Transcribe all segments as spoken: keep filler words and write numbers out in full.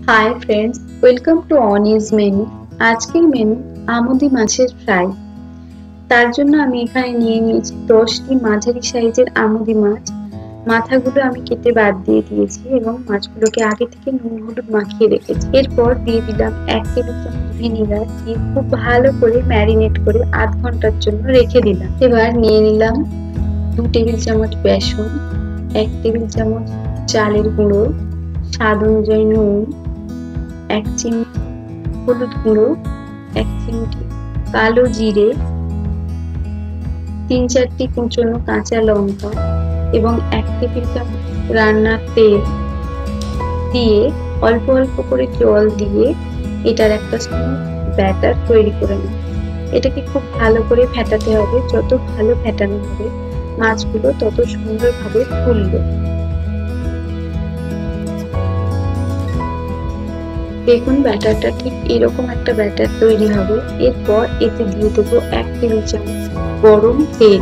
High friends, welcome to অনিজ menu. আজকের menu আমুদি মাছের ফ্রাই। তার জন্য আমি এখানে নিয়ে নিয়েছি দশটি মাঝারি সাইজের আমুদি মাছ। মাথাগুলো আমি কেটে বাদ দিয়ে দিয়েছি এবং মাছগুলোকে আগে থেকে নুন হলুদ মাখিয়ে রেখেছি। এরপর দিয়ে দিলাম এক টেবিল চামচ ভিনিগার, দিয়ে খুব ভালো করে ম্যারিনেট করে আধ ঘন্টার জন্য রেখে দিলাম। এবার নিয়ে নিলাম দু টেবিল চামচ বেসন, এক টেবিল চামচ চালের গুঁড়ো, স্বাদ অনুযায়ী নুন, এক চিমটি হলুদ গুঁড়ো, এক চিমটি কালো জিরে, তিন চারটি কুচনো কাঁচা লঙ্কা এবং এক টেবিল চামচ রান্নার তেল দিয়ে অল্প অল্প করে জল দিয়ে এটার একটা ব্যাটার তৈরি করে নেব। এটাকে খুব ভালো করে ফেটাতে হবে। যত ভালো ফেটানো হবে মাছগুলো তত সুন্দরভাবে ফুলবে। দেখুন ব্যাটারটা ঠিক এরকম একটা ব্যাটার তৈরি হবে। এরপর এতে দিয়ে দেবো এক টেবিল চামচ গরম তেল।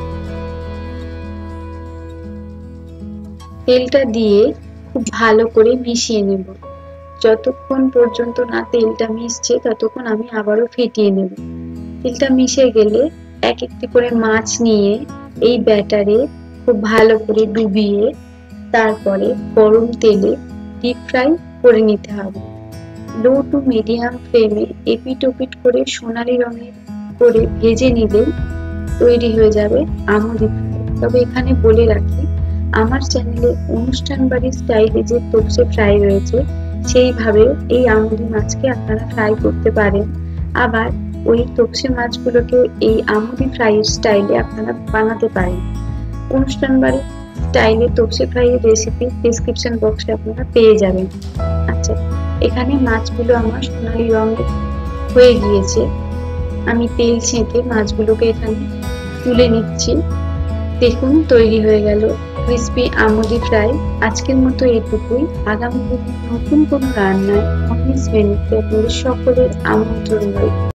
তেলটা দিয়ে খুব ভালো করে মিশিয়ে নেব। যতক্ষণ পর্যন্ত না তেলটা মিশছে ততক্ষণ আমি আবারও ফেটিয়ে নেব। তেলটা মিশে গেলে এক একটি করে মাছ নিয়ে এই ব্যাটারে খুব ভালো করে ডুবিয়ে তারপরে গরম তেলে ডিপ ফ্রাই করে নিতে হবে। লো টু মিডিয়াম ফ্লেমে এপিট ওপিট করে সোনালী রঙের করে ভেজে নিলে তৈরি হয়ে যাবে আমুদি ফ্রাই। তবে এখানে বলে রাখি, আমার চ্যানেলে অনুষ্ঠান বাড়ির স্টাইলে যে তোপসে ফ্রাই রয়েছে সেইভাবে এই আমুদি মাছকে আপনারা ফ্রাই করতে পারেন। আবার ওই তোপসে মাছগুলোকে এই আমুদি ফ্রাইয়ের স্টাইলে আপনারা বানাতে পারেন। অনুষ্ঠান বাড়ির স্টাইলে তোপসে ফ্রাইয়ের রেসিপি ডেসক্রিপশন বক্সে আপনারা পেয়ে যাবেন। আচ্ছা, এখানে মাছগুলো আমার সোনালী রঙের হয়ে গিয়েছে। আমি তেল ছেঁকে মাছগুলোকে এখানে তুলে নিচ্ছি। দেখুন তৈরি হয়ে গেল ক্রিসপি আমুদি ফ্রাই। আজকের মতো এইটুকুই। আগামী দিনে নতুন কোনো রান্নায় অনিজ মেনুতে আপনাদের সকলের আমন্ত্রণ রইল।